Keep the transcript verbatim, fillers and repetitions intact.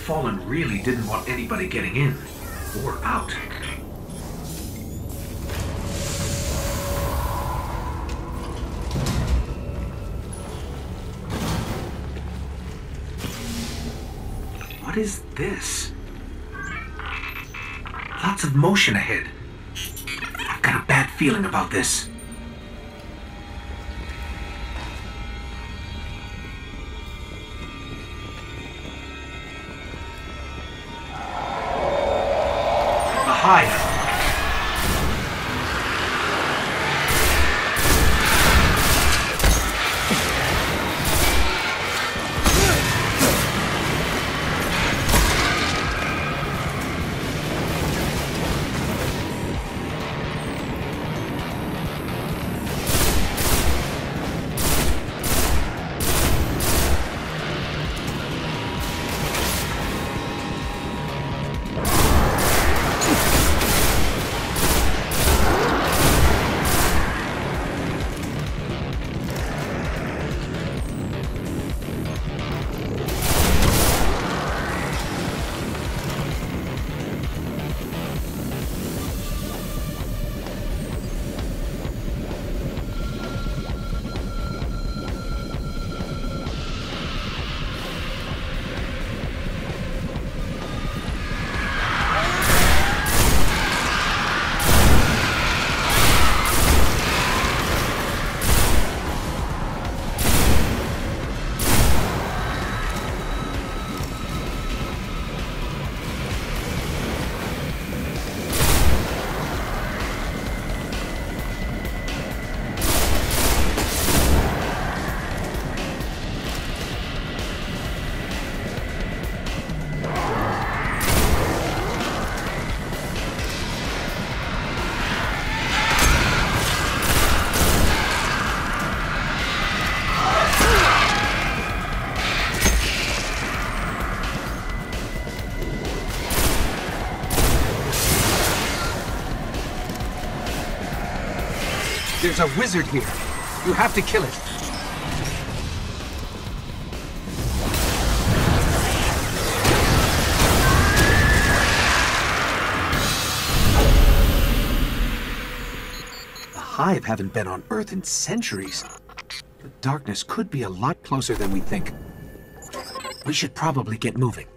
Fallen really didn't want anybody getting in or out. What is this? Lots of motion ahead. I've got a bad feeling about this. A hive. There's a wizard here. You have to kill it. The Hive haven't been on Earth in centuries. The darkness could be a lot closer than we think. We should probably get moving.